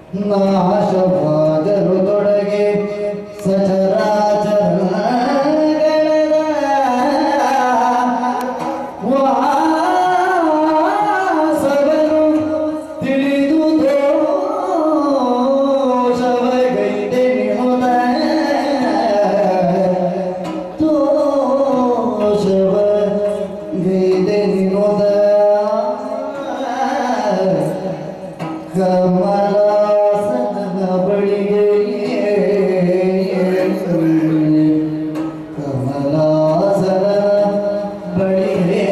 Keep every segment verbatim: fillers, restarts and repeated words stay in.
ನಾಶವಾದರು ತೊಡಗೆ ಸಚರಾಚರ ಕಮಲಾಸನ ಬಳಿಗೆ ಕಮಲಾಸನ ಬಳಿಗೆ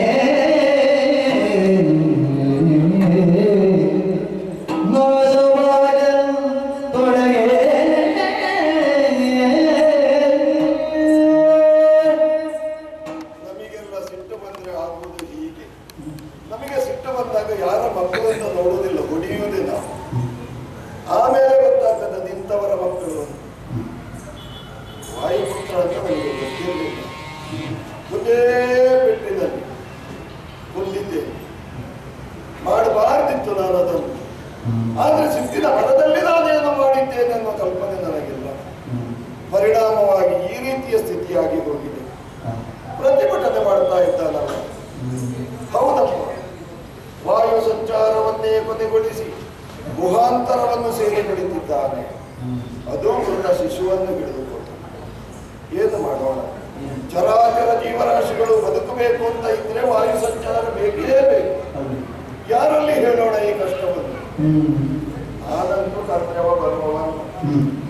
ನಾಶವಾದ ತೊಡಗೆ ನಮಗೆಲ್ಲ ಸಿಟ್ಟು ಬಂದ್ರೆ ಆಗುವುದು ಹೀಗೆ. ನಮಗೆ ಸಿಟ್ಟು ಬಂದಾಗ ಯಾರ ಮಕ್ಕಳನ್ನ ನೋಡುವುದಿಲ್ಲ, ಹೊಡೆಯುವುದಿಲ್ಲ. ಆಮೇಲೆ ಗೊತ್ತಾಗ್ತದೆ ನಿಂತವರ ಮಕ್ಕಳು ವಾಯುಪುತ್ರ ಅಂತ ನನಗೆ ಗೊತ್ತಿರಲಿಲ್ಲ. ಒಂದೇ ಪೆಟ್ಟಿನಲ್ಲಿ ಕೊಂದಿದ್ದೇನೆ. ಮಾಡಬಾರ್ದಿತ್ತು ನಾನು ಅದನ್ನು. ಆದ್ರೆ ಸಿಟ್ಟಿನ ಮರದಲ್ಲಿ ನಾನೇನು ಮಾಡಿದ್ದೇನೆ ಅನ್ನೋ ಕಲ್ಪನೆ ನನಗಿಲ್ಲ. ಪರಿಣಾಮವಾಗಿ ಈ ರೀತಿಯ ಸ್ಥಿತಿಯಾಗಿ ಹೋಗಿದೆ. ಪ್ರತಿಭಟನೆ ಮಾಡ್ತಾ ಇದ್ದಾನಲ್ಲ. ಹೌದಪ್ಪ, ವಾಯು ಸಂಚಾರವನ್ನೇ ಕೊನೆಗೊಳಿಸಿ ಗುಹಾಂತರವನ್ನು ಸೇರಿ ಬಿಡುತ್ತಿದ್ದಾನೆ. ಅದು ಮೃತ ಶಿಶುವನ್ನು ಹಿಡಿದುಕೊಂಡು ಏನು ಮಾಡೋಣ? ಚರಾಚರ ಜೀವರಾಶಿಗಳು ಬದುಕಬೇಕು ಅಂತ ಇದ್ರೆ ವಾಯು ಸಂಚಾರ ಬೇಕೇ ಬೇಕು. ಯಾರಲ್ಲಿ ಹೇಳೋಣ ಈ ಕಷ್ಟವನ್ನು? ನಾನಂತೂ ಕರ್ತವ್ಯ ಬರುವವ.